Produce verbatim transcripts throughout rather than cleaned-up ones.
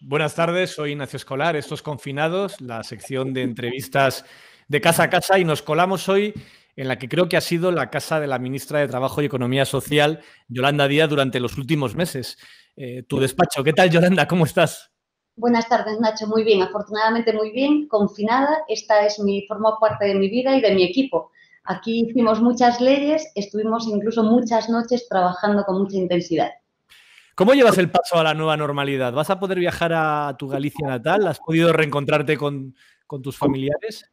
Buenas tardes, soy Ignacio Escolar, estos Confinados, la sección de entrevistas de casa a casa, y nos colamos hoy en la que creo que ha sido la casa de la ministra de Trabajo y Economía Social, Yolanda Díaz, durante los últimos meses. Eh, tu despacho, ¿qué tal, Yolanda? ¿Cómo estás? Buenas tardes, Nacho. Muy bien, afortunadamente muy bien, confinada. Esta es mi, forma parte de mi vida y de mi equipo. Aquí hicimos muchas leyes, estuvimos incluso muchas noches trabajando con mucha intensidad. ¿Cómo llevas el paso a la nueva normalidad? ¿Vas a poder viajar a tu Galicia natal? ¿Has podido reencontrarte con, con tus familiares?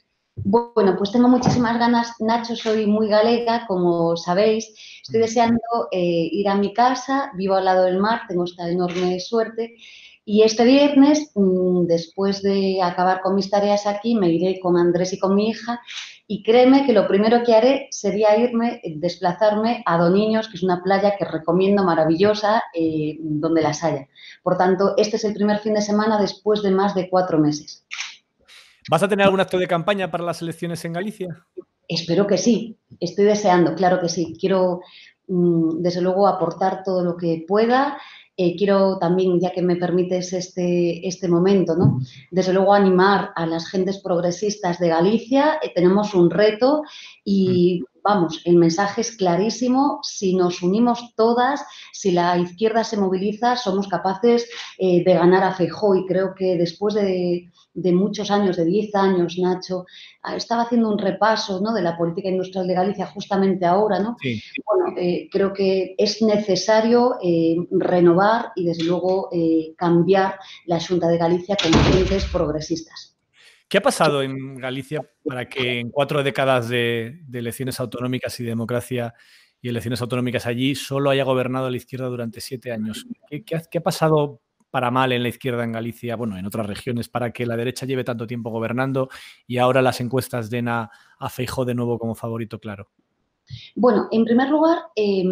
Bueno, pues tengo muchísimas ganas. Nacho, soy muy galega, como sabéis. Estoy deseando eh, ir a mi casa, vivo al lado del mar, tengo esta enorme suerte. Y este viernes, después de acabar con mis tareas aquí, me iré con Andrés y con mi hija. Y créeme que lo primero que haré sería irme, desplazarme a Doniños, que es una playa que recomiendo, maravillosa, eh, donde las haya. Por tanto, este es el primer fin de semana después de más de cuatro meses. ¿Vas a tener algún acto de campaña para las elecciones en Galicia? Espero que sí, estoy deseando, claro que sí. Quiero, desde luego, aportar todo lo que pueda. Eh, quiero también, ya que me permites este, este momento, ¿no? Desde luego animar a las gentes progresistas de Galicia. Eh, tenemos un reto y, vamos, el mensaje es clarísimo. Si nos unimos todas, si la izquierda se moviliza, somos capaces eh, de ganar a Feijóo. Y creo que después de, de muchos años, de diez años, Nacho, estaba haciendo un repaso, ¿no?, de la política industrial de Galicia justamente ahora, ¿no? Sí. Bueno, eh, creo que es necesario eh, renovar y, desde luego, eh, cambiar la Xunta de Galicia con gentes progresistas. ¿Qué ha pasado en Galicia para que en cuatro décadas de, de elecciones autonómicas y democracia y elecciones autonómicas allí solo haya gobernado la izquierda durante siete años? ¿Qué, qué ha, qué ha pasado para mal en la izquierda en Galicia, bueno, en otras regiones, para que la derecha lleve tanto tiempo gobernando y ahora las encuestas den a, a Feijóo de nuevo como favorito claro? Bueno, en primer lugar, eh,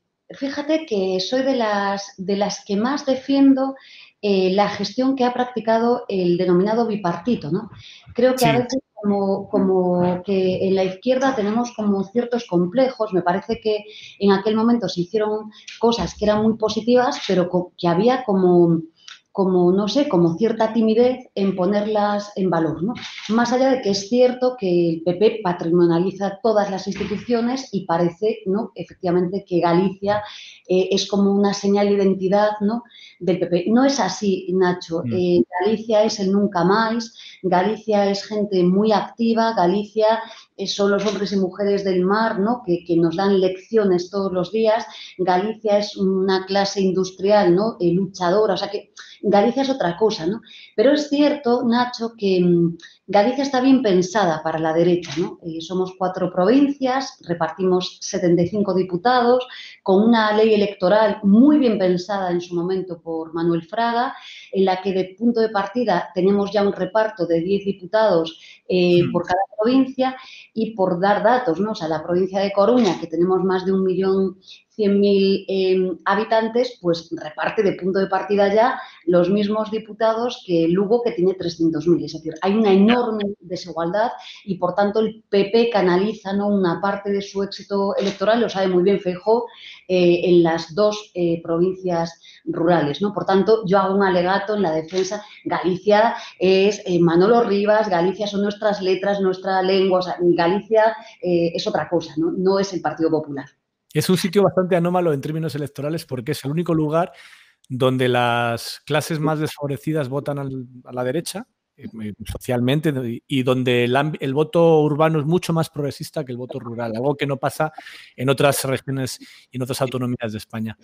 fíjate que soy de las, de las que más defiendo eh, la gestión que ha practicado el denominado bipartito, ¿no? Creo que a Sí. veces como, como que en la izquierda tenemos como ciertos complejos. Me parece que en aquel momento se hicieron cosas que eran muy positivas, pero que había como... como, no sé, como cierta timidez en ponerlas en valor, ¿no? Más allá de que es cierto que el P P patrimonializa todas las instituciones y parece, ¿no?, efectivamente, que Galicia eh, es como una señal de identidad, ¿no?, del P P. No es así, Nacho. Mm. Eh, Galicia es el nunca más, Galicia es gente muy activa, Galicia eh, son los hombres y mujeres del mar, ¿no?, que, que nos dan lecciones todos los días. Galicia es una clase industrial, ¿no?, eh, luchadora, o sea que Galicia es otra cosa, ¿no? Pero es cierto, Nacho, que mmm, Galicia está bien pensada para la derecha, ¿no? Eh, somos cuatro provincias, repartimos setenta y cinco diputados, con una ley electoral muy bien pensada en su momento por Manuel Fraga, en la que de punto de partida tenemos ya un reparto de diez diputados eh, por cada provincia. Y por dar datos, ¿no? O sea, la provincia de Coruña, que tenemos más de un millón cien mil eh, habitantes, pues reparte de punto de partida ya los mismos diputados que Lugo, que tiene trescientos mil. Es decir, hay una enorme desigualdad y, por tanto, el P P canaliza, ¿no?, una parte de su éxito electoral, lo sabe muy bien Feijóo, eh, en las dos eh, provincias rurales, ¿no? Por tanto, yo hago un alegato en la defensa. Galicia es eh, Manolo Rivas, Galicia son nuestras letras, nuestra lengua, o sea, Galicia eh, es otra cosa, ¿no? No es el Partido Popular. Es un sitio bastante anómalo en términos electorales porque es el único lugar donde las clases más desfavorecidas votan al, a la derecha, eh, socialmente, y donde el, el voto urbano es mucho más progresista que el voto rural, algo que no pasa en otras regiones y en otras autonomías de España.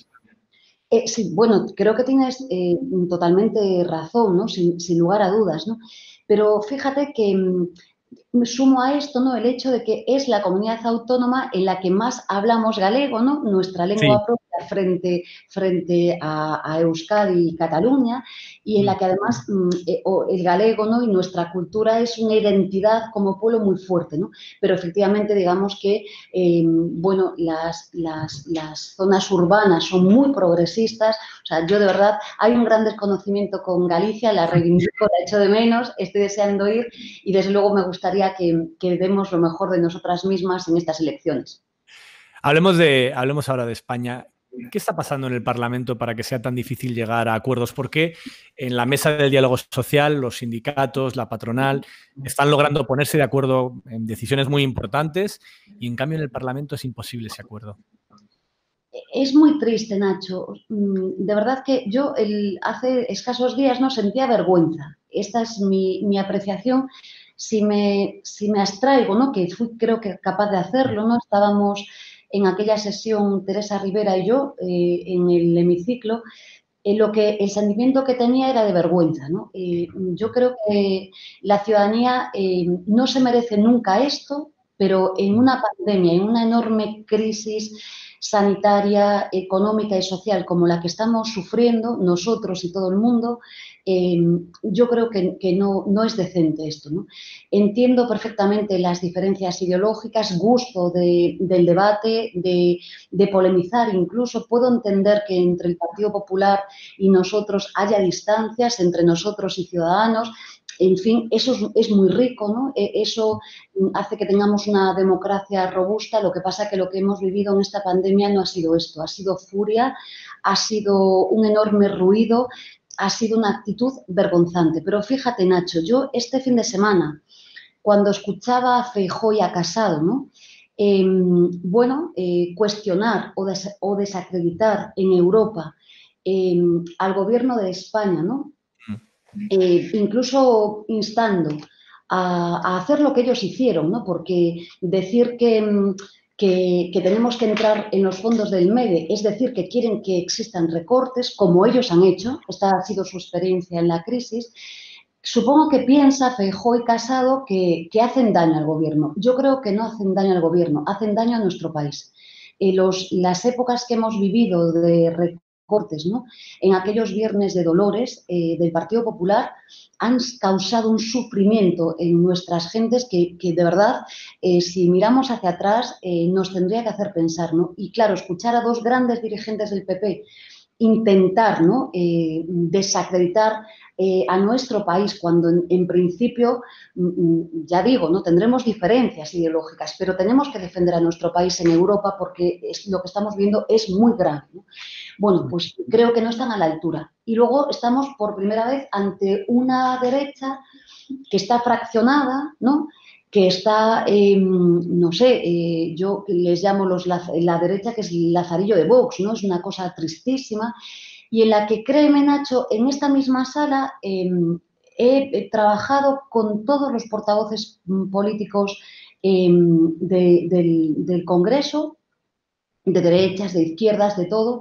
Eh, sí, bueno, creo que tienes eh, totalmente razón, ¿no? Sin, sin lugar a dudas, ¿no? Pero fíjate que me sumo a esto, ¿no?, el hecho de que es la comunidad autónoma en la que más hablamos galego, ¿no?, nuestra lengua Sí. propia frente, frente a, a Euskadi y Cataluña, y en la que además eh, el galego, ¿no?, y nuestra cultura es una identidad como pueblo muy fuerte, ¿no? Pero efectivamente, digamos que, eh, bueno, las, las, las zonas urbanas son muy progresistas. O sea, yo de verdad, hay un gran desconocimiento con Galicia, la reivindico, la echo de menos, estoy deseando ir y, desde luego, me gustaría Que, que demos lo mejor de nosotras mismas en estas elecciones. Hablemos, de, hablemos ahora de España. ¿Qué está pasando en el Parlamento para que sea tan difícil llegar a acuerdos? ¿Por qué en la mesa del diálogo social los sindicatos, la patronal, están logrando ponerse de acuerdo en decisiones muy importantes y en cambio en el Parlamento es imposible ese acuerdo? Es muy triste, Nacho. De verdad que yo el, hace escasos días no sentía vergüenza. Esta es mi, mi apreciación. Si me, si me abstraigo, ¿no? Que fui creo que capaz de hacerlo, ¿no? Estábamos en aquella sesión Teresa Rivera y yo eh, en el hemiciclo. Eh, lo que, el sentimiento que tenía era de vergüenza, ¿no? Eh, yo creo que la ciudadanía eh, no se merece nunca esto, pero en una pandemia, en una enorme crisis sanitaria, económica y social como la que estamos sufriendo nosotros y todo el mundo, eh, yo creo que, que no, no, es decente esto, ¿no? Entiendo perfectamente las diferencias ideológicas, gusto de, del debate, de, de polemizar incluso. Puedo entender que entre el Partido Popular y nosotros haya distancias entre nosotros y Ciudadanos. En fin, eso es, es muy rico, ¿no? Eso hace que tengamos una democracia robusta. Lo que pasa es que lo que hemos vivido en esta pandemia no ha sido esto, ha sido furia, ha sido un enorme ruido, ha sido una actitud vergonzante. Pero fíjate, Nacho, yo este fin de semana, cuando escuchaba a Feijóo y a Casado, ¿no? Eh, bueno, eh, cuestionar o, des o desacreditar en Europa eh, al gobierno de España, ¿no? Eh, incluso instando a, a, hacer lo que ellos hicieron, ¿no? Porque decir que, que, que tenemos que entrar en los fondos del MEDE, es decir, que quieren que existan recortes, como ellos han hecho, esta ha sido su experiencia en la crisis. Supongo que piensa Feijóo y Casado que, que hacen daño al gobierno. Yo creo que no hacen daño al gobierno, hacen daño a nuestro país. Eh, los, las épocas que hemos vivido de recortes, ¿no? En aquellos viernes de dolores eh, del Partido Popular han causado un sufrimiento en nuestras gentes que, que de verdad, eh, si miramos hacia atrás, eh, nos tendría que hacer pensar, ¿no? Y claro, escuchar a dos grandes dirigentes del P P intentar, ¿no? eh, desacreditar eh, a nuestro país cuando en, en principio, ya digo, no tendremos diferencias ideológicas, pero tenemos que defender a nuestro país en Europa porque es, lo que estamos viendo es muy grave, ¿no? Bueno, pues creo que no están a la altura. Y luego estamos por primera vez ante una derecha que está fraccionada, ¿no? Que está, eh, no sé, eh, yo les llamo los, la, la derecha que es el lazarillo de Vox, ¿no? Es una cosa tristísima y en la que, créeme, Nacho, en esta misma sala eh, he, he trabajado con todos los portavoces políticos eh, de, del, del Congreso, de derechas, de izquierdas, de todo,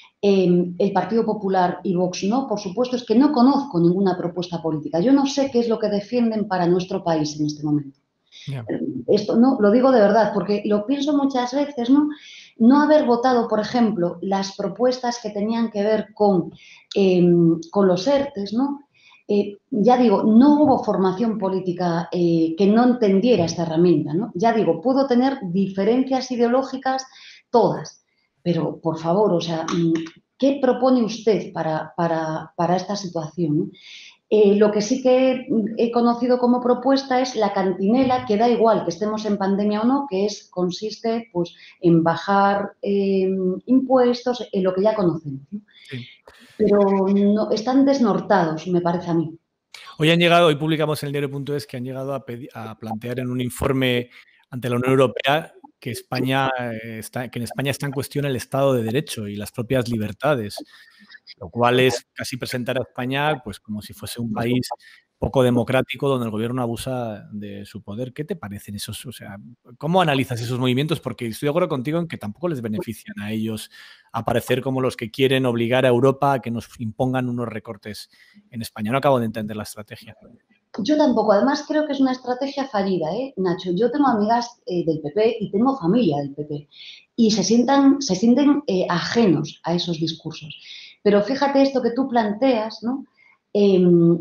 eh, el Partido Popular y Vox no, por supuesto, es que no conozco ninguna propuesta política. Yo no sé qué es lo que defienden para nuestro país en este momento. Yeah. Esto no, lo digo de verdad, porque lo pienso muchas veces, ¿no? No haber votado, por ejemplo, las propuestas que tenían que ver con, eh, con los ERTES, ¿no? Eh, ya digo, no hubo formación política eh, que no entendiera esta herramienta, ¿no? Ya digo, puedo tener diferencias ideológicas todas, pero por favor, o sea, ¿qué propone usted para, para, para esta situación, ¿no? Eh, lo que sí que he conocido como propuesta es la cantinela, que da igual que estemos en pandemia o no, que es, consiste pues, en bajar eh, impuestos, en lo que ya conocemos, ¿no? Sí. Pero no, están desnortados, me parece a mí. Hoy han llegado, hoy publicamos en el diario punto es que han llegado a, pedir, a plantear en un informe ante la Unión Europea que, España está, que en España está en cuestión el Estado de Derecho y las propias libertades, lo cual es casi presentar a España pues, como si fuese un país poco democrático donde el gobierno abusa de su poder. ¿Qué te parecen esos? O sea, ¿cómo analizas esos movimientos? Porque estoy de acuerdo contigo en que tampoco les benefician a ellos aparecer como los que quieren obligar a Europa a que nos impongan unos recortes en España. No acabo de entender la estrategia. Yo tampoco. Además, creo que es una estrategia fallida, ¿eh, Nacho? Yo tengo amigas eh, del P P y tengo familia del P P y se, sientan, se sienten eh, ajenos a esos discursos. Pero fíjate esto que tú planteas, ¿no? Eh,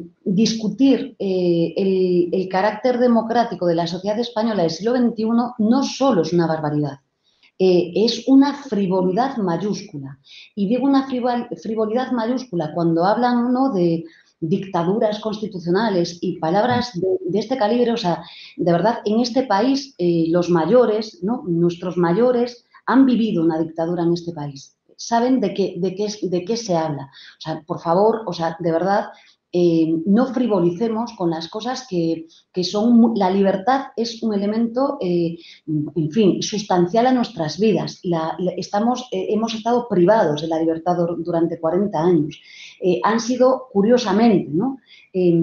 discutir eh, el, el carácter democrático de la sociedad española del siglo veintiuno no solo es una barbaridad, eh, es una frivolidad mayúscula. Y digo una frivolidad mayúscula cuando hablan, ¿no?, de dictaduras constitucionales y palabras de, de este calibre. O sea, de verdad, en este país eh, los mayores, ¿no?, nuestros mayores han vivido una dictadura en este país. saben de qué, de qué, de qué se habla. O sea, por favor, o sea, de verdad, eh, no frivolicemos con las cosas que, que son... La libertad es un elemento, eh, en fin, sustancial a nuestras vidas. La, la, estamos, eh, hemos estado privados de la libertad durante cuarenta años. Eh, han sido, curiosamente, ¿no? Eh,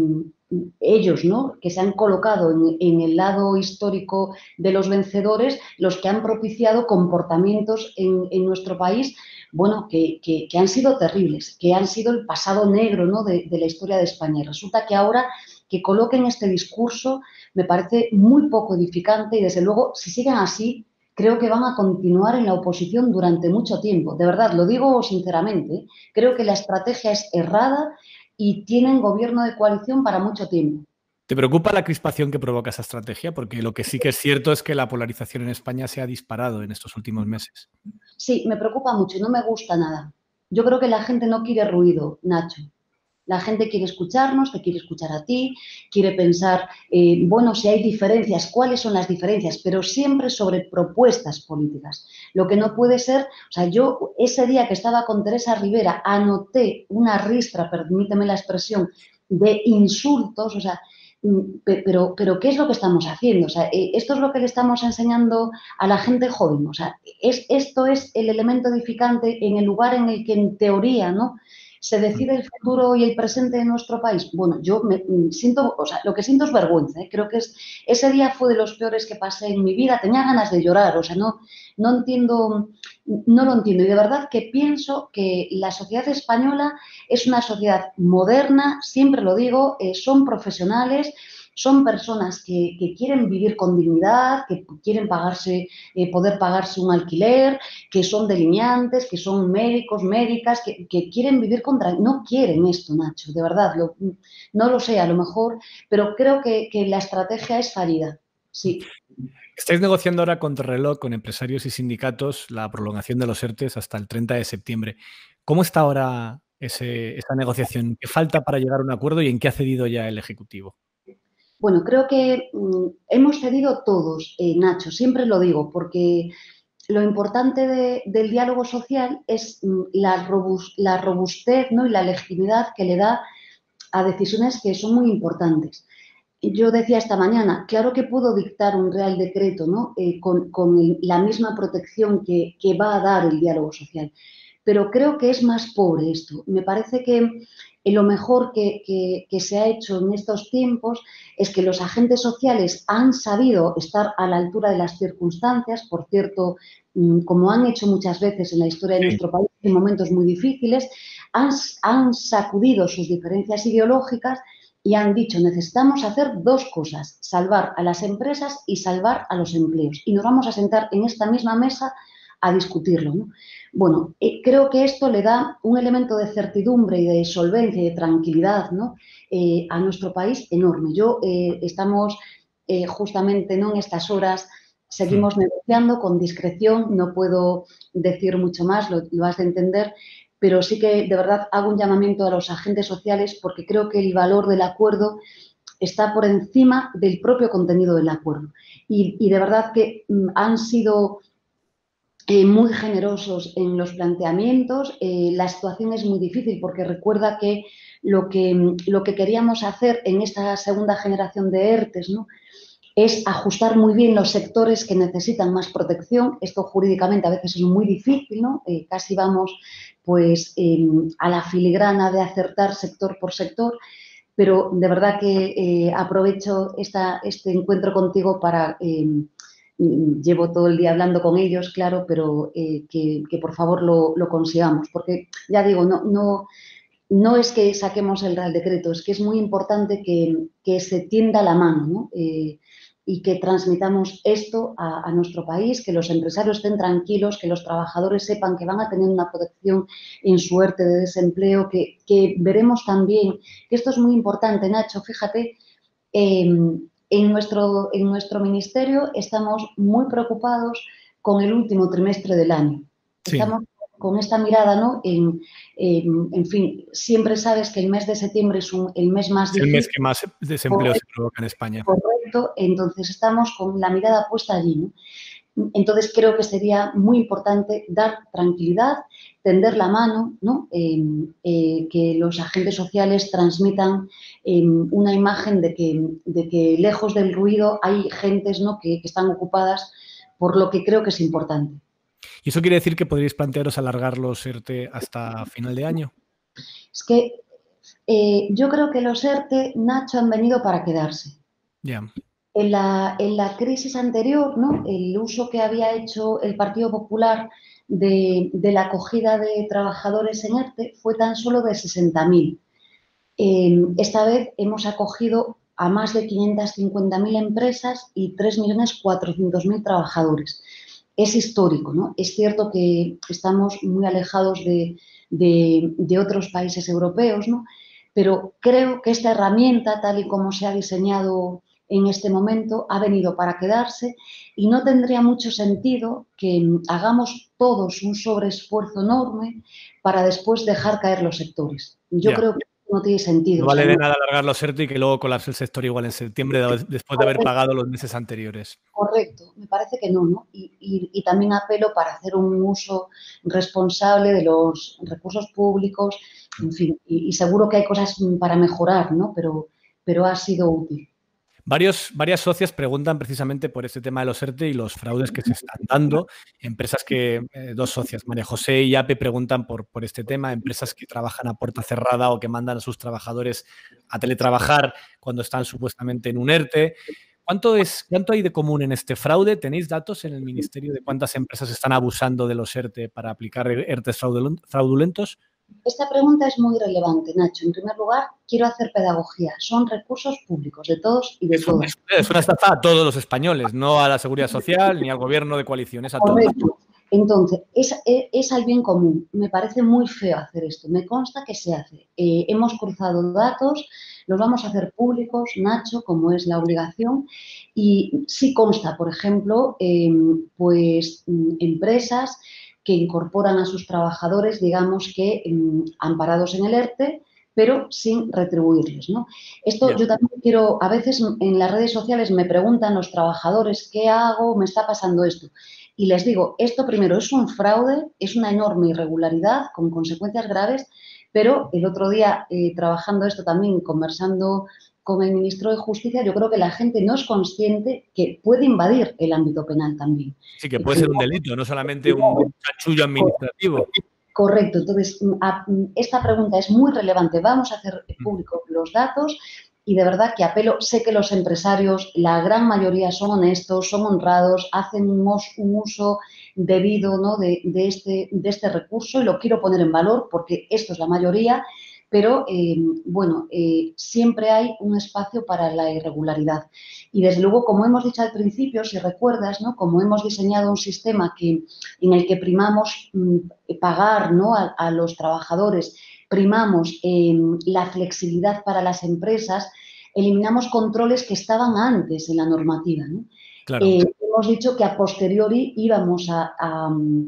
ellos, ¿no?, que se han colocado en, en el lado histórico de los vencedores, los que han propiciado comportamientos en, en nuestro país, bueno, que, que, que han sido terribles, que han sido el pasado negro, ¿no?, de, de la historia de España. Y resulta que ahora que coloquen este discurso me parece muy poco edificante y, desde luego, si siguen así, creo que van a continuar en la oposición durante mucho tiempo. De verdad, lo digo sinceramente, ¿eh? Creo que la estrategia es errada y tienen gobierno de coalición para mucho tiempo. ¿Te preocupa la crispación que provoca esa estrategia? Porque lo que sí que es cierto es que la polarización en España se ha disparado en estos últimos meses. Sí, me preocupa mucho, no me gusta nada. Yo creo que la gente no quiere ruido, Nacho. La gente quiere escucharnos, te quiere escuchar a ti, quiere pensar, eh, bueno, si hay diferencias, cuáles son las diferencias, pero siempre sobre propuestas políticas. Lo que no puede ser, o sea, yo ese día que estaba con Teresa Rivera anoté una ristra, permíteme la expresión, de insultos, o sea, pero, pero ¿qué es lo que estamos haciendo? O sea, esto es lo que le estamos enseñando a la gente joven. O sea, es, esto es el elemento edificante en el lugar en el que, en teoría, ¿no?, se decide el futuro y el presente de nuestro país. Bueno, yo me siento, o sea, lo que siento es vergüenza, ¿eh? Creo que es, ese día fue de los peores que pasé en mi vida. Tenía ganas de llorar, o sea, no, no entiendo, no lo entiendo. Y de verdad que pienso que la sociedad española es una sociedad moderna, siempre lo digo, eh, son profesionales, son personas que, que quieren vivir con dignidad, que quieren pagarse, eh, poder pagarse un alquiler, que son delineantes, que son médicos, médicas, que, que quieren vivir contra... No quieren esto, Nacho, de verdad, lo, no lo sé, a lo mejor, pero creo que, que la estrategia es fallida, sí. Estáis negociando ahora contra reloj con empresarios y sindicatos la prolongación de los ERTES hasta el treinta de septiembre. ¿Cómo está ahora ese, esa negociación? ¿Qué falta para llegar a un acuerdo y en qué ha cedido ya el Ejecutivo? Bueno, creo que mmm, hemos cedido todos, eh, Nacho, siempre lo digo, porque lo importante de, del diálogo social es mmm, la, robust, la robustez, ¿no?, y la legitimidad que le da a decisiones que son muy importantes. Yo decía esta mañana, claro que puedo dictar un real decreto, ¿no?, eh, con, con el, la misma protección que, que va a dar el diálogo social, pero creo que es más pobre esto. Me parece que lo mejor que, que, que se ha hecho en estos tiempos es que los agentes sociales han sabido estar a la altura de las circunstancias. Por cierto, como han hecho muchas veces en la historia de nuestro país en momentos muy difíciles, han, han sacudido sus diferencias ideológicas y han dicho, necesitamos hacer dos cosas, salvar a las empresas y salvar a los empleos. Y nos vamos a sentar en esta misma mesa a discutirlo, ¿no? Bueno, eh, creo que esto le da un elemento de certidumbre y de solvencia y de tranquilidad, ¿no?, eh, a nuestro país enorme. Yo, eh, estamos eh, justamente, ¿no?, en estas horas, seguimos negociando con discreción, no puedo decir mucho más, lo, lo has de entender, pero sí que de verdad hago un llamamiento a los agentes sociales porque creo que el valor del acuerdo está por encima del propio contenido del acuerdo. Y, y de verdad que mm, han sido eh, muy generosos en los planteamientos. Eh, la situación es muy difícil porque recuerda que lo que, lo que queríamos hacer en esta segunda generación de ERTES, ¿no?, es ajustar muy bien los sectores que necesitan más protección. Esto jurídicamente a veces es muy difícil, ¿no? Eh, casi vamos pues eh, a la filigrana de acertar sector por sector, pero de verdad que eh, aprovecho esta, este encuentro contigo para... Eh, llevo todo el día hablando con ellos, claro, pero eh, que, que por favor lo, lo consigamos, porque ya digo, no, no, no es que saquemos el Real Decreto, es que es muy importante que, que se tienda la mano, ¿no? Eh, y que transmitamos esto a, a nuestro país, que los empresarios estén tranquilos, que los trabajadores sepan que van a tener una protección en su ERTE de desempleo, que, que veremos también, que esto es muy importante, Nacho, fíjate, eh, en, nuestro, en nuestro ministerio estamos muy preocupados con el último trimestre del año. Sí. Estamos con esta mirada, ¿no?, en, en, en fin, siempre sabes que el mes de septiembre es un, el mes más es difícil. El mes que más desempleo correcto, se provoca en España. Correcto, entonces estamos con la mirada puesta allí, ¿no? Entonces, creo que sería muy importante dar tranquilidad, tender la mano, ¿no? eh, eh, que los agentes sociales transmitan eh, una imagen de que, de que lejos del ruido hay gentes, ¿no? que, que están ocupadas por lo que creo que es importante. ¿Y eso quiere decir que podríais plantearos alargar los ERTE hasta final de año? Es que eh, yo creo que los ERTE, Nacho, han venido para quedarse. Ya. Yeah. En la, en la crisis anterior, ¿no? El uso que había hecho el Partido Popular de, de la acogida de trabajadores en ERTE fue tan solo de sesenta mil. Eh, esta vez hemos acogido a más de quinientas cincuenta mil empresas y tres millones cuatrocientos mil trabajadores. Es histórico, ¿no? Es cierto que estamos muy alejados de, de, de otros países europeos, ¿no? Pero creo que esta herramienta, tal y como se ha diseñado en este momento, ha venido para quedarse y no tendría mucho sentido que hagamos todos un sobreesfuerzo enorme para después dejar caer los sectores. Yo Yeah. creo que no tiene sentido. No vale O sea, de no. nada alargar los ERTE y que luego colapse el sector igual en septiembre después de haber pagado los meses anteriores. Correcto, me parece que no, ¿no? Y, y, y también apelo para hacer un uso responsable de los recursos públicos, en fin, y, y seguro que hay cosas para mejorar, ¿no? Pero, pero ha sido útil. Varios, varias socias preguntan precisamente por este tema de los ERTE y los fraudes que se están dando. Empresas que, eh, dos socias, María José y Ape, preguntan por, por este tema. Empresas que trabajan a puerta cerrada o que mandan a sus trabajadores a teletrabajar cuando están supuestamente en un ERTE. ¿Cuánto, es, ¿Cuánto hay de común en este fraude? ¿Tenéis datos en el Ministerio de cuántas empresas están abusando de los ERTE para aplicar ERTEs fraudulentos? Esta pregunta es muy relevante, Nacho. En primer lugar, quiero hacer pedagogía. Son recursos públicos de todos y de es, todas. Es una estafa a todos los españoles, no a la Seguridad Social ni al gobierno de coalición, es a todos. Correcto. Entonces, es, es, es al bien común. Me parece muy feo hacer esto. Me consta que se hace. Eh, hemos cruzado datos, los vamos a hacer públicos, Nacho, como es la obligación. Y sí consta, por ejemplo, eh, pues empresas que incorporan a sus trabajadores, digamos que eh, amparados en el ERTE, pero sin retribuirles, ¿no? Esto yeah. Yo también quiero, a veces en las redes sociales me preguntan los trabajadores, ¿qué hago? Me está pasando esto. Y les digo, esto primero es un fraude, es una enorme irregularidad con consecuencias graves, pero el otro día, eh, trabajando esto también, conversando con el ministro de Justicia, yo creo que la gente no es consciente que puede invadir el ámbito penal también. Sí, que puede ser un delito, no solamente un chanchullo administrativo. Correcto. Entonces, esta pregunta es muy relevante. Vamos a hacer públicos los datos y de verdad que apelo, sé que los empresarios, la gran mayoría son honestos, son honrados, hacen un, un uso debido, ¿no? de, de, este, de este recurso y lo quiero poner en valor porque esto es la mayoría, pero eh, bueno, eh, siempre hay un espacio para la irregularidad. Y desde luego, como hemos dicho al principio, si recuerdas, ¿no? Como hemos diseñado un sistema que, en el que primamos mmm, pagar, ¿no? a, a los trabajadores, primamos eh, la flexibilidad para las empresas, eliminamos controles que estaban antes en la normativa, ¿no? Claro. Eh, hemos dicho que a posteriori íbamos a, a,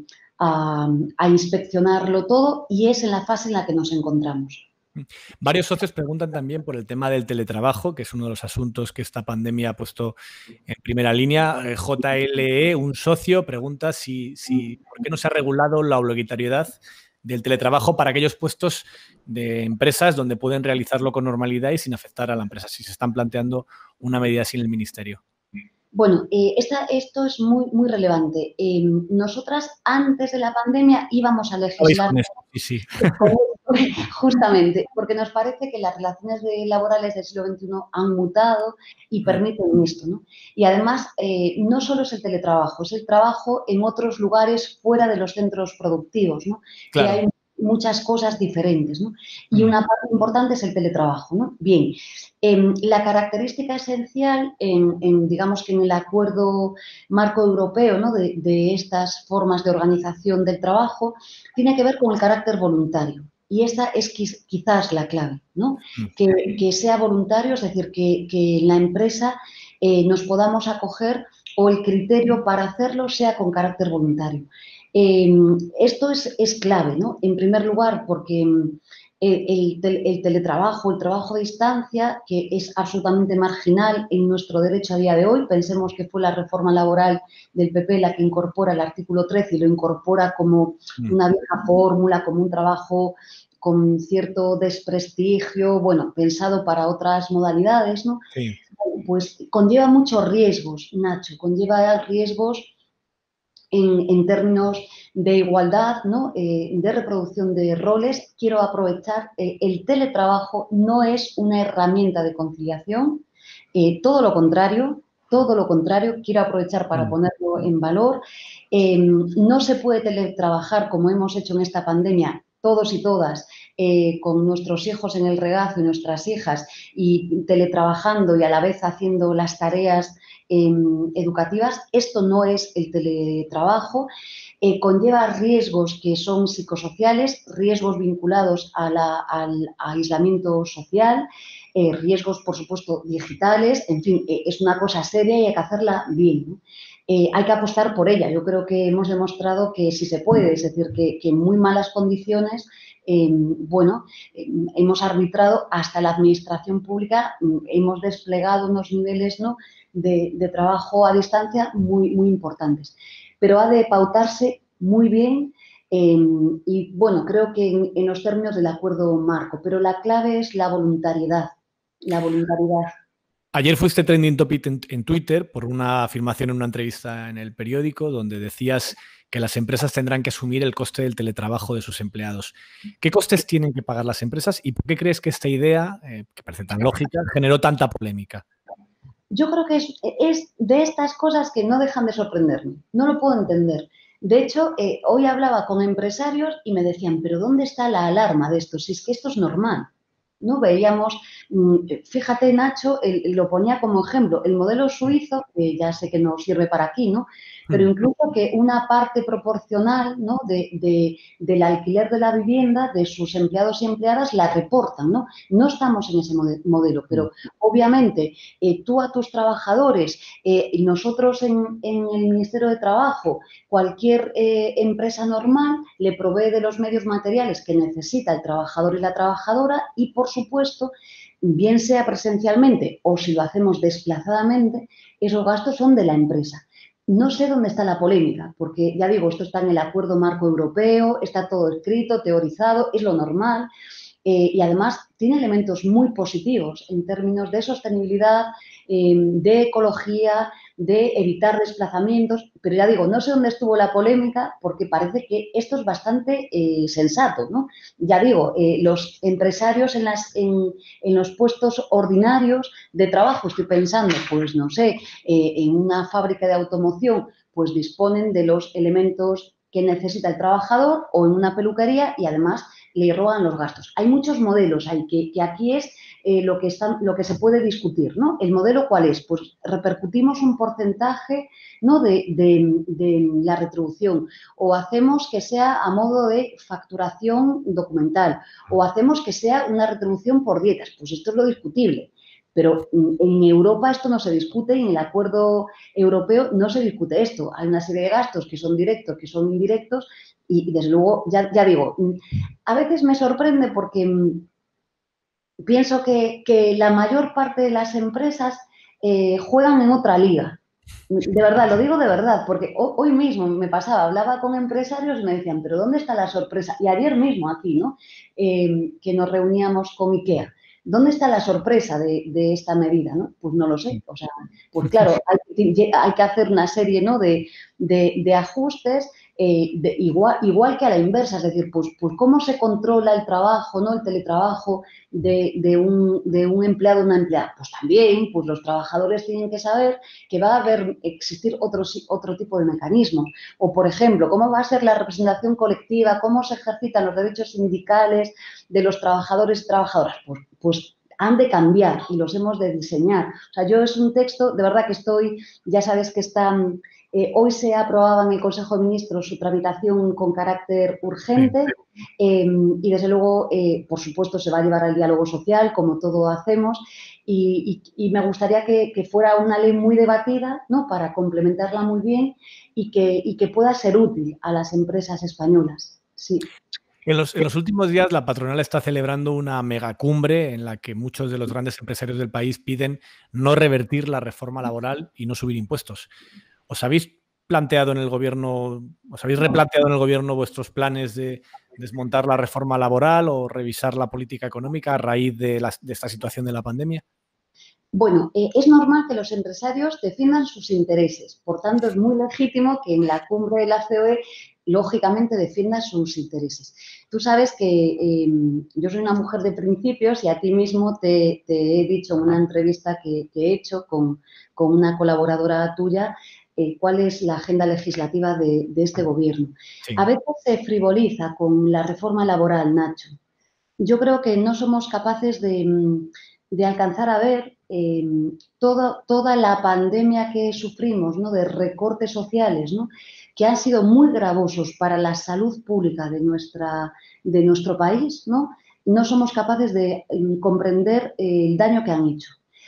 a, a inspeccionarlo todo y es en la fase en la que nos encontramos. Varios socios preguntan también por el tema del teletrabajo, que es uno de los asuntos que esta pandemia ha puesto en primera línea. J L E, un socio, pregunta si, si por qué no se ha regulado la obligatoriedad del teletrabajo para aquellos puestos de empresas donde pueden realizarlo con normalidad y sin afectar a la empresa, si se están planteando una medida así en el Ministerio. Bueno, eh, esta, esto es muy, muy relevante. Eh, nosotras, antes de la pandemia, íbamos a legislar. Sí, sí. Justamente, porque nos parece que las relaciones laborales del siglo veintiuno han mutado y permiten esto, ¿no? Y además, eh, no solo es el teletrabajo, es el trabajo en otros lugares fuera de los centros productivos, ¿no? Claro. Que hay muchas cosas diferentes, ¿no? Y una parte importante es el teletrabajo, ¿no? Bien, eh, la característica esencial, en, en, digamos que en el acuerdo marco europeo, ¿no? de, de estas formas de organización del trabajo, tiene que ver con el carácter voluntario. Y esta es quizás la clave, ¿no? Que, que sea voluntario, es decir, que, que la empresa eh, nos podamos acoger o el criterio para hacerlo sea con carácter voluntario. Eh, esto es, es clave, ¿no? En primer lugar, porque el, el, el teletrabajo, el trabajo a distancia, que es absolutamente marginal en nuestro derecho a día de hoy. Pensemos que fue la reforma laboral del P P la que incorpora el artículo trece y lo incorpora como una vieja fórmula, como un trabajo con cierto desprestigio, bueno, pensado para otras modalidades, ¿no? Sí. Pues conlleva muchos riesgos, Nacho, conlleva riesgos en, en términos de igualdad, ¿no? Eh, de reproducción de roles. Quiero aprovechar, eh, el teletrabajo no es una herramienta de conciliación, eh, todo lo contrario, todo lo contrario, quiero aprovechar para ponerlo en valor. Eh, no se puede teletrabajar como hemos hecho en esta pandemia, todos y todas, eh, con nuestros hijos en el regazo y nuestras hijas, y teletrabajando y a la vez haciendo las tareas eh, educativas. Esto no es el teletrabajo. Eh, conlleva riesgos que son psicosociales, riesgos vinculados a la, al aislamiento social, eh, riesgos, por supuesto, digitales. En fin, eh, es una cosa seria y hay que hacerla bien, ¿no? Eh, hay que apostar por ella. Yo creo que hemos demostrado que sí se puede, es decir, que, que en muy malas condiciones, eh, bueno, eh, hemos arbitrado hasta la administración pública, eh, hemos desplegado unos niveles, ¿no?, de, de trabajo a distancia muy, muy importantes. Pero ha de pautarse muy bien eh, y, bueno, creo que en, en los términos del acuerdo marco, pero la clave es la voluntariedad, la voluntariedad. Ayer fuiste trending topic en, en Twitter por una afirmación en una entrevista en el periódico donde decías que las empresas tendrán que asumir el coste del teletrabajo de sus empleados. ¿Qué costes tienen que pagar las empresas y por qué crees que esta idea, eh, que parece tan lógica, generó tanta polémica? Yo creo que es, es de estas cosas que no dejan de sorprenderme. No lo puedo entender. De hecho, eh, hoy hablaba con empresarios y me decían, ¿pero dónde está la alarma de esto? Si es que esto es normal. ¿No? Veíamos, fíjate, Nacho, el, lo ponía como ejemplo, el modelo suizo, que ya sé que no sirve para aquí, ¿no? Pero incluso que una parte proporcional, ¿no?, de, de, del alquiler de la vivienda de sus empleados y empleadas la reportan, ¿no? No estamos en ese modelo, pero obviamente eh, tú a tus trabajadores, eh, y nosotros en, en el Ministerio de Trabajo, cualquier eh, empresa normal le provee de los medios materiales que necesita el trabajador y la trabajadora y, por supuesto, bien sea presencialmente o si lo hacemos desplazadamente, esos gastos son de la empresa. No sé dónde está la polémica, porque ya digo, esto está en el Acuerdo Marco Europeo, está todo escrito, teorizado, es lo normal. Eh, y además tiene elementos muy positivos en términos de sostenibilidad, eh, de ecología, de evitar desplazamientos, pero ya digo, no sé dónde estuvo la polémica porque parece que esto es bastante eh, sensato, ¿no? Ya digo, eh, los empresarios en, las, en, en los puestos ordinarios de trabajo, estoy pensando, pues no sé, eh, en una fábrica de automoción, pues disponen de los elementos que necesita el trabajador, o en una peluquería, y además le roban los gastos. Hay muchos modelos ahí, que, que aquí es eh, lo, que está, lo que se puede discutir, ¿no? ¿El modelo cuál es? Pues repercutimos un porcentaje, ¿no?, de, de, de la retribución, o hacemos que sea a modo de facturación documental, o hacemos que sea una retribución por dietas. Pues esto es lo discutible. Pero en Europa esto no se discute y en el acuerdo europeo no se discute esto. Hay una serie de gastos que son directos, que son indirectos y, desde luego, ya, ya digo, a veces me sorprende porque pienso que, que la mayor parte de las empresas eh, juegan en otra liga. De verdad, lo digo de verdad, porque hoy mismo me pasaba, hablaba con empresarios y me decían, ¿pero dónde está la sorpresa? Y ayer mismo aquí, ¿no?, eh, que nos reuníamos con IKEA. ¿Dónde está la sorpresa de, de esta medida, ¿no? Pues no lo sé. O sea, pues claro, hay, hay que hacer una serie, ¿no?, de, de, de ajustes, eh, de, igual, igual que a la inversa. Es decir, pues, pues cómo se controla el trabajo, ¿no?, el teletrabajo de, de, un, de un empleado o una empleada. Pues también, pues los trabajadores tienen que saber que va a haber, existir otro, otro tipo de mecanismos. O, por ejemplo, cómo va a ser la representación colectiva, cómo se ejercitan los derechos sindicales de los trabajadores y trabajadoras. Pues, pues han de cambiar y los hemos de diseñar. O sea, yo es un texto, de verdad que estoy, ya sabes que están, eh, hoy se aprobaba en el Consejo de Ministros su tramitación con carácter urgente, eh, y desde luego, eh, por supuesto, se va a llevar al diálogo social, como todo hacemos, y, y, y me gustaría que, que fuera una ley muy debatida, ¿no?, para complementarla muy bien y que, y que pueda ser útil a las empresas españolas. Sí. En los, en los últimos días la patronal está celebrando una megacumbre en la que muchos de los grandes empresarios del país piden no revertir la reforma laboral y no subir impuestos. ¿Os habéis planteado en el gobierno, os habéis replanteado en el gobierno vuestros planes de desmontar la reforma laboral o revisar la política económica a raíz de, la, de esta situación de la pandemia? Bueno, eh, es normal que los empresarios defiendan sus intereses. Por tanto, es muy legítimo que en la cumbre de la C O E, lógicamente, defienda sus intereses. Tú sabes que eh, yo soy una mujer de principios y a ti mismo te, te he dicho en una entrevista que, que he hecho con, con una colaboradora tuya eh, cuál es la agenda legislativa de, de este gobierno. Sí. A veces se frivoliza con la reforma laboral, Nacho. Yo creo que no somos capaces de, de alcanzar a ver eh, todo, toda la pandemia que sufrimos, ¿no? De recortes sociales, ¿no? Que han sido muy gravosos para la salud pública de, nuestra, de nuestro país, ¿no? No somos capaces de eh, comprender eh, el daño que han hecho.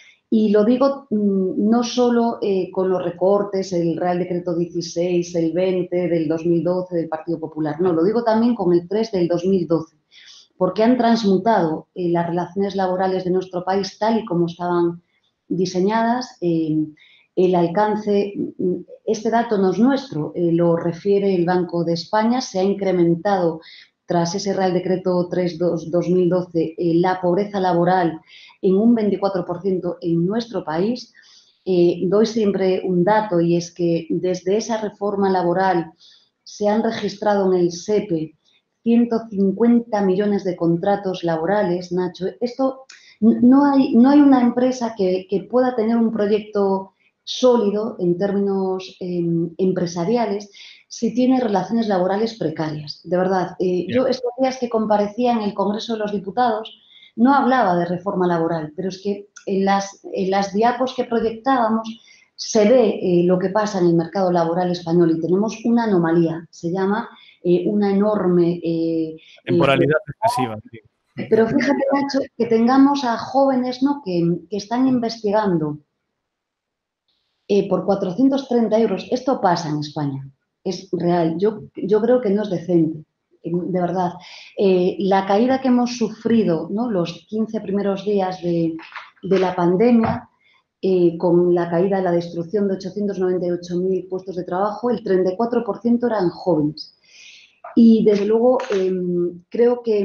Y lo digo mmm, no solo eh, con los recortes, el Real Decreto dieciséis, el veinte del dos mil doce del Partido Popular, no, lo digo también con el tres del dos mil doce. Porque han transmutado eh, las relaciones laborales de nuestro país tal y como estaban diseñadas. Eh, el alcance, este dato no es nuestro, eh, lo refiere el Banco de España, se ha incrementado tras ese Real Decreto tres barra dos mil doce eh, la pobreza laboral en un veinticuatro por ciento en nuestro país. Eh, doy siempre un dato y es que desde esa reforma laboral se han registrado en el S E P E ciento cincuenta millones de contratos laborales, Nacho. Esto, no hay, no hay una empresa que, que pueda tener un proyecto sólido en términos eh, empresariales si tiene relaciones laborales precarias. De verdad, eh, yo estos días que comparecía en el Congreso de los Diputados no hablaba de reforma laboral, pero es que en las, en las diapos que proyectábamos se ve eh, lo que pasa en el mercado laboral español y tenemos una anomalía, se llama Eh, una enorme... Eh, Temporalidad eh, excesiva. Sí. Pero fíjate, Nacho, que tengamos a jóvenes, ¿no? que, que están investigando eh, por cuatrocientos treinta euros. Esto pasa en España, es real. Yo, yo creo que no es decente, de verdad. Eh, la caída que hemos sufrido, ¿no? Los quince primeros días de, de la pandemia, Eh, con la caída, la destrucción de ochocientos noventa y ocho mil puestos de trabajo, el treinta y cuatro por ciento eran jóvenes. Y desde luego eh, creo que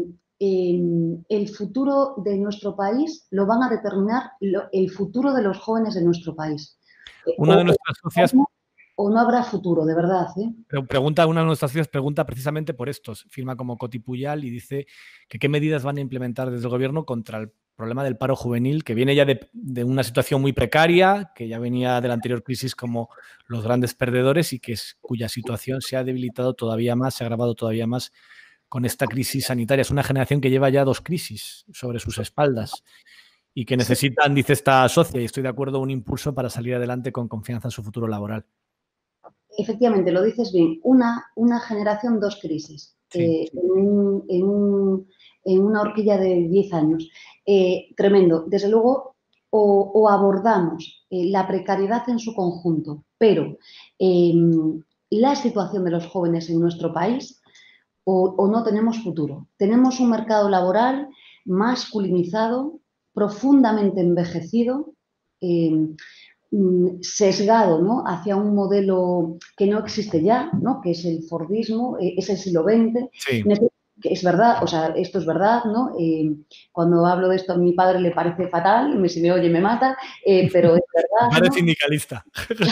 eh, el futuro de nuestro país lo van a determinar lo, el futuro de los jóvenes de nuestro país. Una o, de nuestras socias... O no habrá futuro, de verdad. ¿eh? Pregunta, una de nuestras socias pregunta precisamente por estos. Firma como Cotipuyal y dice que qué medidas van a implementar desde el gobierno contra el problema del paro juvenil, que viene ya de, de una situación muy precaria, que ya venía de la anterior crisis como los grandes perdedores y que es, cuya situación se ha debilitado todavía más, se ha agravado todavía más con esta crisis sanitaria. Es una generación que lleva ya dos crisis sobre sus espaldas y que necesitan, dice esta socia, y estoy de acuerdo, un impulso para salir adelante con confianza en su futuro laboral. Efectivamente, lo dices bien, una, una generación, dos crisis, sí, eh, sí. En, un, en, un, en una horquilla de diez años. Eh, tremendo. Desde luego, o, o abordamos eh, la precariedad en su conjunto, pero eh, la situación de los jóvenes en nuestro país, o, o no tenemos futuro. Tenemos un mercado laboral masculinizado, profundamente envejecido, eh, sesgado, ¿no? Hacia un modelo que no existe ya, ¿no? Que es el Fordismo, eh, es el siglo veinte. Sí. Que es verdad, o sea, esto es verdad, ¿no? Eh, cuando hablo de esto a mi padre le parece fatal, me, si me oye me mata, eh, pero es verdad. Mi padre ¿no? sindicalista.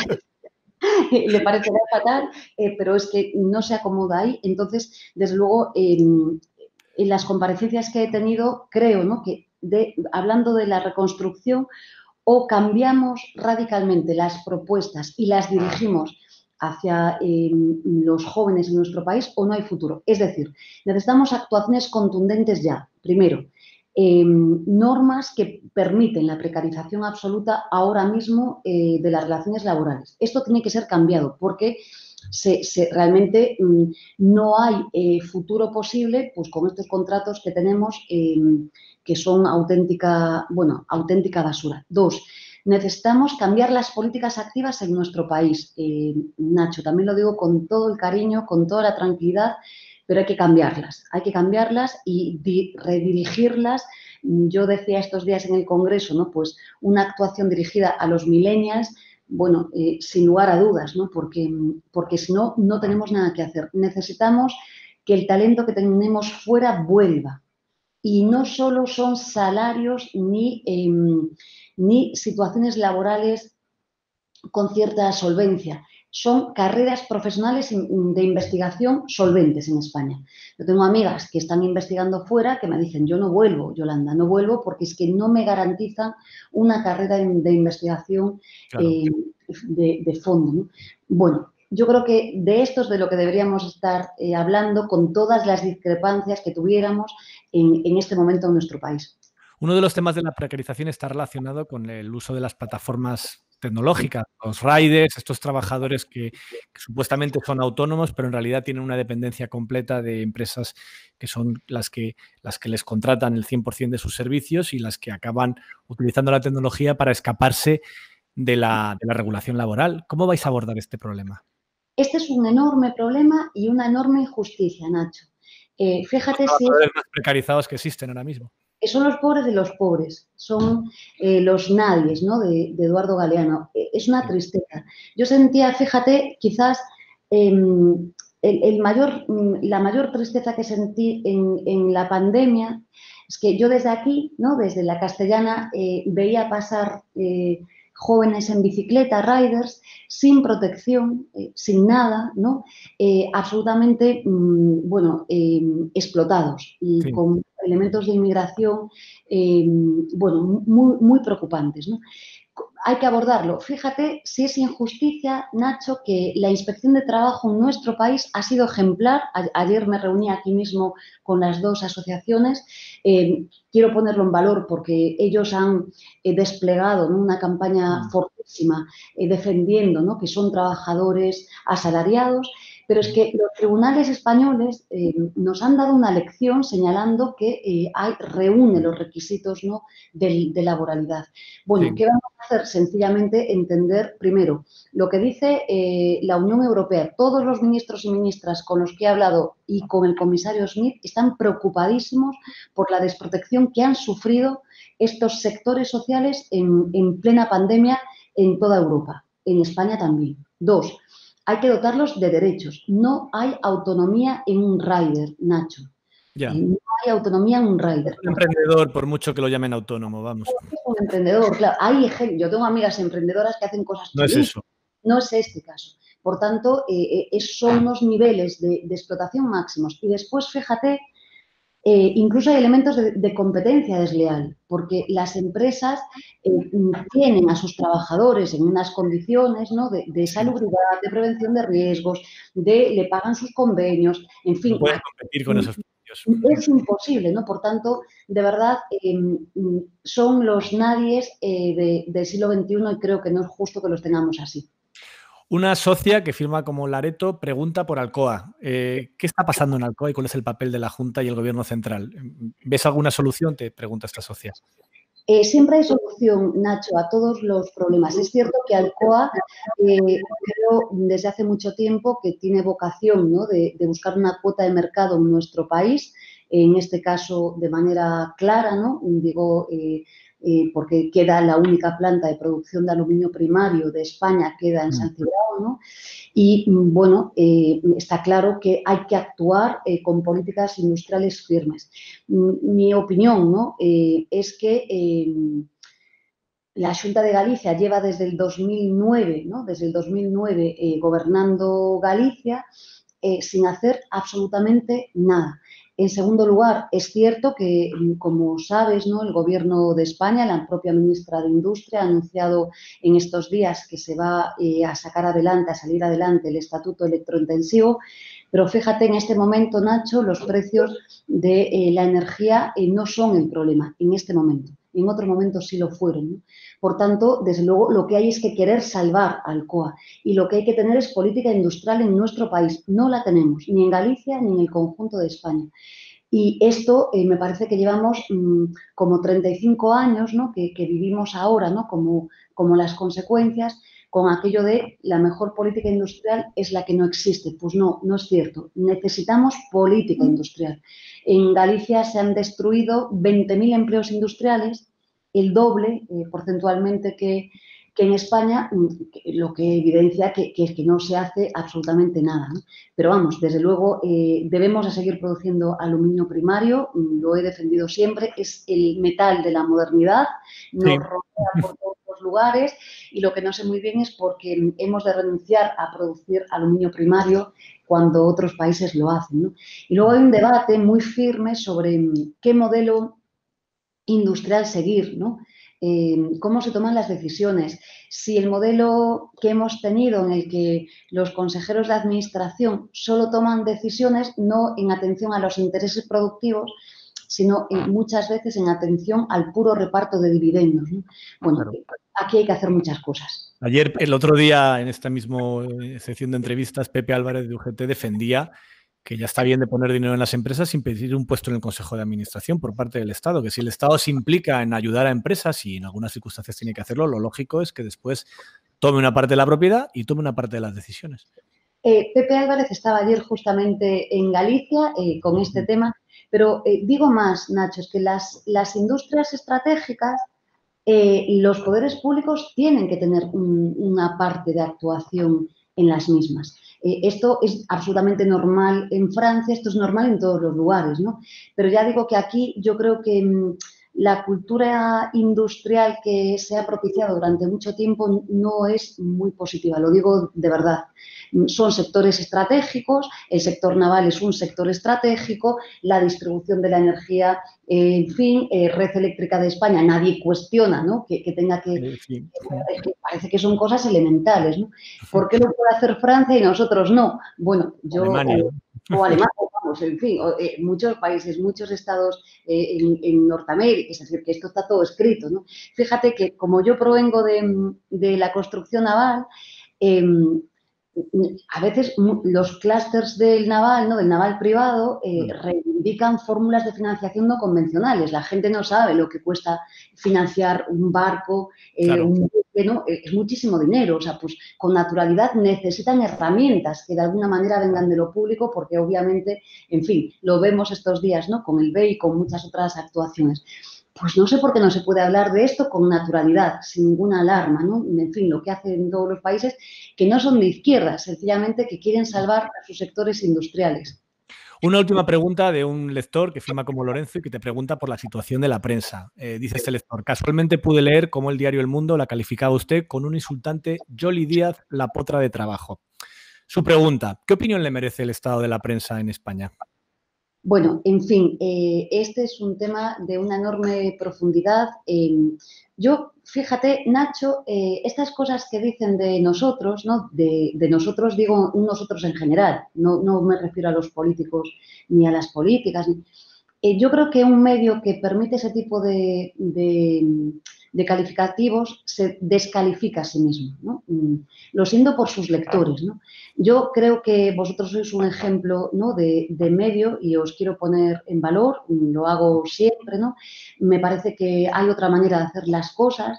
Le parecerá fatal, eh, pero es que no se acomoda ahí. Entonces, desde luego, eh, en las comparecencias que he tenido, creo, ¿no? Que de, hablando de la reconstrucción, o cambiamos radicalmente las propuestas y las dirigimos hacia eh, los jóvenes en nuestro país o no hay futuro. Es decir, necesitamos actuaciones contundentes ya. Primero, eh, normas que permiten la precarización absoluta ahora mismo eh, de las relaciones laborales. Esto tiene que ser cambiado porque se, se, realmente mm, no hay eh, futuro posible pues, con estos contratos que tenemos eh, que son auténtica, bueno, auténtica basura. Dos, necesitamos cambiar las políticas activas en nuestro país. Eh, Nacho, también lo digo con todo el cariño, con toda la tranquilidad, pero hay que cambiarlas, hay que cambiarlas y redirigirlas. Yo decía estos días en el Congreso, ¿no? Pues una actuación dirigida a los millennials, bueno, eh, sin lugar a dudas, ¿no? Porque, porque si no, no tenemos nada que hacer. Necesitamos que el talento que tenemos fuera vuelva. Y no solo son salarios ni, eh, ni situaciones laborales con cierta solvencia. Son carreras profesionales de investigación solventes en España. Yo tengo amigas que están investigando fuera que me dicen, yo no vuelvo, Yolanda, no vuelvo porque es que no me garantizan una carrera de investigación claro. eh, de, de fondo, ¿no? Bueno, yo creo que de esto es de lo que deberíamos estar eh, hablando con todas las discrepancias que tuviéramos en, en este momento en nuestro país. Uno de los temas de la precarización está relacionado con el uso de las plataformas tecnológicas, los riders, estos trabajadores que, que supuestamente son autónomos, pero en realidad tienen una dependencia completa de empresas que son las que, las que les contratan el cien por cien de sus servicios y las que acaban utilizando la tecnología para escaparse de la, de la regulación laboral. ¿Cómo vais a abordar este problema? Este es un enorme problema y una enorme injusticia, Nacho. Eh, fíjate los si... Los más precarizados que existen ahora mismo. Son los pobres de los pobres, son eh, los nadies, ¿no? De, de Eduardo Galeano. Es una tristeza. Yo sentía, fíjate, quizás eh, el, el mayor, la mayor tristeza que sentí en, en la pandemia es que yo desde aquí, ¿no? Desde la Castellana, eh, veía pasar eh, jóvenes en bicicleta, riders, sin protección, eh, sin nada, ¿no? Eh, absolutamente, mmm, bueno, eh, explotados y sí. con elementos de inmigración, eh, bueno, muy, muy preocupantes, ¿no? Hay que abordarlo. Fíjate si es injusticia, Nacho, que la Inspección de Trabajo en nuestro país ha sido ejemplar. A ayer me reuní aquí mismo con las dos asociaciones. Eh, quiero ponerlo en valor porque ellos han eh, desplegado, ¿no? una campaña fortísima eh, defendiendo, ¿no? que son trabajadores asalariados. Pero es que los tribunales españoles eh, nos han dado una lección señalando que eh, hay, reúne los requisitos, ¿no? de, de laboralidad. Bueno, sí. ¿Qué vamos a hacer? Sencillamente entender, primero, lo que dice eh, la Unión Europea. Todos los ministros y ministras con los que he hablado y con el comisario Smith están preocupadísimos por la desprotección que han sufrido estos sectores sociales en, en plena pandemia en toda Europa, en España también. Dos, hay que dotarlos de derechos. No hay autonomía en un rider, Nacho. Ya. Eh, no hay autonomía en un rider. Un emprendedor, por mucho que lo llamen autónomo, vamos. Es un emprendedor, claro. Hay, yo tengo amigas emprendedoras que hacen cosas No es eso. No es este caso. Por tanto, eh, eh, son unos niveles de, de explotación máximos. Y después, fíjate, Eh, incluso hay elementos de, de competencia desleal, porque las empresas eh, tienen a sus trabajadores en unas condiciones, ¿no? de, de salubridad, de prevención de riesgos, de le pagan sus convenios, en fin. No pueden competir con esos precios. Es imposible, ¿no? Por tanto, de verdad, eh, son los nadies eh, de, del siglo veintiuno y creo que no es justo que los tengamos así. Una socia que firma como Lareto pregunta por Alcoa. Eh, ¿Qué está pasando en Alcoa y cuál es el papel de la Junta y el Gobierno central? ¿Ves alguna solución? Te pregunta esta socia. Eh, siempre hay solución, Nacho, a todos los problemas. Es cierto que Alcoa, eh, creo desde hace mucho tiempo que tiene vocación, ¿no? de, de buscar una cuota de mercado en nuestro país, en este caso de manera clara, ¿no? Digo, eh, Eh, porque queda la única planta de producción de aluminio primario de España, queda en San Cibrao, ¿no? Y, bueno, eh, está claro que hay que actuar eh, con políticas industriales firmes. Mi opinión, ¿no? eh, es que eh, la Xunta de Galicia lleva desde el dos mil nueve, ¿no? Desde el dos mil nueve eh, gobernando Galicia eh, sin hacer absolutamente nada. En segundo lugar, es cierto que, como sabes, ¿no? el Gobierno de España, la propia ministra de Industria, ha anunciado en estos días que se va eh, a sacar adelante, a salir adelante el estatuto electrointensivo, pero fíjate, en este momento, Nacho, los precios de eh, la energía eh, no son el problema en este momento. En otro momento sí lo fueron, ¿no? Por tanto, desde luego, lo que hay es que querer salvar a Alcoa y lo que hay que tener es política industrial en nuestro país. No la tenemos, ni en Galicia ni en el conjunto de España. Y esto eh, me parece que llevamos mmm, como treinta y cinco años, ¿no? que, que vivimos ahora, ¿no? como, como las consecuencias, con aquello de la mejor política industrial es la que no existe. Pues no, no es cierto. Necesitamos política industrial. En Galicia se han destruido veinte mil empleos industriales, el doble eh, porcentualmente que, que en España, lo que evidencia que, que, que no se hace absolutamente nada, ¿no? Pero vamos, desde luego eh, debemos de seguir produciendo aluminio primario, lo he defendido siempre, es el metal de la modernidad, nos Sí. rodea por todos los lugares y lo que no sé muy bien es por qué hemos de renunciar a producir aluminio primario cuando otros países lo hacen, ¿no? Y luego hay un debate muy firme sobre qué modelo industrial seguir, ¿no? Eh, cómo se toman las decisiones. Si el modelo que hemos tenido en el que los consejeros de administración solo toman decisiones no en atención a los intereses productivos, sino en, muchas veces en atención al puro reparto de dividendos, ¿no? Bueno, claro. Aquí hay que hacer muchas cosas. Ayer, el otro día, en esta misma sección de entrevistas, Pepe Álvarez de U G T defendía que ya está bien de poner dinero en las empresas sin pedir un puesto en el Consejo de Administración por parte del Estado, que si el Estado se implica en ayudar a empresas y en algunas circunstancias tiene que hacerlo, lo lógico es que después tome una parte de la propiedad y tome una parte de las decisiones. Eh, Pepe Álvarez estaba ayer justamente en Galicia eh, con este tema, pero eh, digo más, Nacho, es que las, las industrias estratégicas eh, y los poderes públicos tienen que tener un, una parte de actuación en las mismas. Eh, esto es absolutamente normal en Francia, esto es normal en todos los lugares, ¿no? Pero ya digo que aquí yo creo que mmm, la cultura industrial que se ha propiciado durante mucho tiempo no es muy positiva, lo digo de verdad. Son sectores estratégicos, el sector naval es un sector estratégico, la distribución de la energía, eh, en fin, eh, red eléctrica de España, nadie cuestiona, ¿no? que, que tenga que... Eh, sí. que parece que son cosas elementales, ¿no? ¿Por qué lo puede hacer Francia y nosotros no? Bueno, yo... Alemania. Eh, o Alemania, vamos, en fin, eh, muchos países, muchos estados eh, en, en Norteamérica, es decir, que esto está todo escrito, ¿no? Fíjate que como yo provengo de, de la construcción naval, eh, a veces los clústeres del naval, ¿no? del naval privado, eh, reivindican fórmulas de financiación no convencionales. La gente no sabe lo que cuesta financiar un barco, eh, claro. un buque, ¿no? Es muchísimo dinero. O sea, pues con naturalidad necesitan herramientas que de alguna manera vengan de lo público porque obviamente, en fin, lo vemos estos días, ¿no? Con el B E I y con muchas otras actuaciones. Pues no sé por qué no se puede hablar de esto con naturalidad, sin ninguna alarma, ¿no? En fin, lo que hacen todos los países que no son de izquierda, sencillamente que quieren salvar a sus sectores industriales. Una última pregunta de un lector que firma como Lorenzo y que te pregunta por la situación de la prensa. Eh, dice este lector, casualmente pude leer cómo el diario El Mundo la calificaba usted con un insultante Yoli Díaz, la potra de trabajo. Su pregunta, ¿qué opinión le merece el estado de la prensa en España? Bueno, en fin, eh, este es un tema de una enorme profundidad. Eh, yo, fíjate, Nacho, eh, estas cosas que dicen de nosotros, ¿no? De, de nosotros digo nosotros en general, no, no me refiero a los políticos ni a las políticas. Eh, yo creo que un medio que permite ese tipo de, de, de calificativos se descalifica a sí mismo, ¿no? Lo siento por sus lectores, ¿no? Yo creo que vosotros sois un ejemplo, ¿no? de, de medio y os quiero poner en valor, lo hago siempre, ¿no? Me parece que hay otra manera de hacer las cosas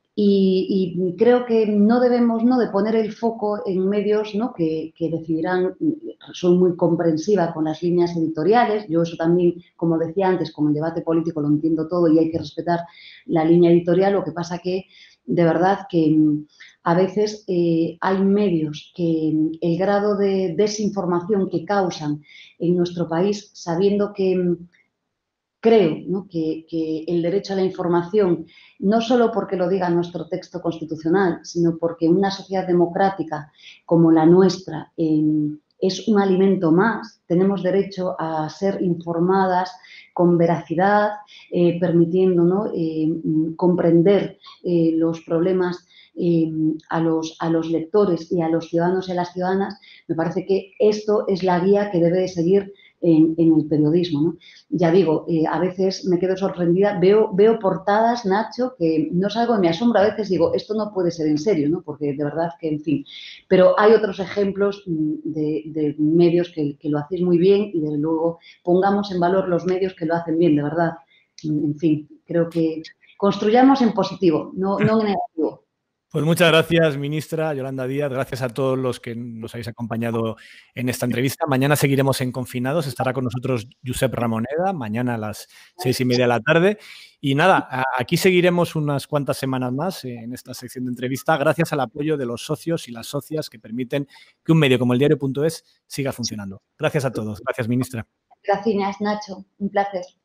y, y creo que no debemos, ¿no? de poner el foco en medios, ¿no? que, que decidirán, soy muy comprensiva con las líneas editoriales, yo eso también, como decía antes, con el debate político lo entiendo todo y hay que respetar la línea editorial, lo que pasa que de verdad que a veces eh, hay medios que el grado de desinformación que causan en nuestro país, sabiendo que creo, ¿no? que, que el derecho a la información, no solo porque lo diga nuestro texto constitucional, sino porque una sociedad democrática como la nuestra eh, es un alimento más, tenemos derecho a ser informadas con veracidad, eh, permitiendo, ¿no? eh, comprender eh, los problemas eh, a, los, a los lectores y a los ciudadanos y a las ciudadanas. Me parece que esto es la guía que debe de seguir En, en el periodismo, ¿no? Ya digo, eh, a veces me quedo sorprendida, veo, veo portadas, Nacho, que no salgo de mi asombro, a veces digo, esto no puede ser en serio, ¿no? Porque de verdad que, en fin, pero hay otros ejemplos de, de medios que, que lo hacéis muy bien y desde luego pongamos en valor los medios que lo hacen bien, de verdad. En fin, creo que construyamos en positivo, no, no en negativo. Pues muchas gracias, ministra Yolanda Díaz. Gracias a todos los que nos habéis acompañado en esta entrevista. Mañana seguiremos en Confinados. Estará con nosotros Josep Ramoneda, mañana a las seis y media de la tarde. Y nada, aquí seguiremos unas cuantas semanas más en esta sección de entrevista, gracias al apoyo de los socios y las socias que permiten que un medio como el diario punto es siga funcionando. Gracias a todos. Gracias, ministra. Gracias, Nacho. Un placer.